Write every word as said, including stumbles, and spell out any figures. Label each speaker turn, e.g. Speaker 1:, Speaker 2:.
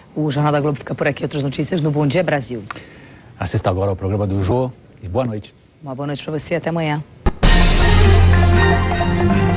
Speaker 1: O Jornal da Globo fica por aqui. Outras notícias no Bom Dia Brasil.
Speaker 2: Assista agora ao programa do Jô e boa noite.
Speaker 1: Uma boa noite para você. Até amanhã.